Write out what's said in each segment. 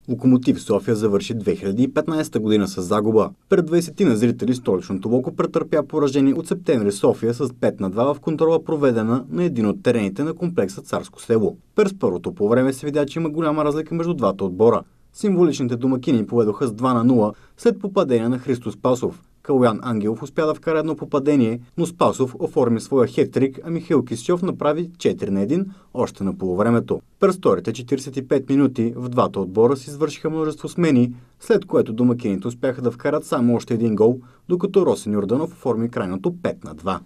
Локомотив София завърши 2015 година с загуба. Пред 20 на зрители столичното Локо претърпя поражение от Септември София с 5-2 в контрола, проведена на един от терените на комплекса Царско село. През първото по време се видя, че има голяма разлика между двата отбора. Символичните домакини поведоха с 2-0 след попадение на Христо Спасов. Калоян Ангелов успя да вкара едно попадение, но Спасов оформи своя хеттрик, а Михаил Кисчов направи 4-1 още на полувремето. През вторите 45 минути в двата отбора си извършиха множество смени, след което домакините успяха да вкарат само още един гол, докато Росен Йорданов оформи крайното 5-2.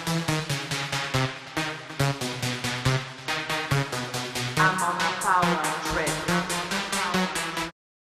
I'm on my power.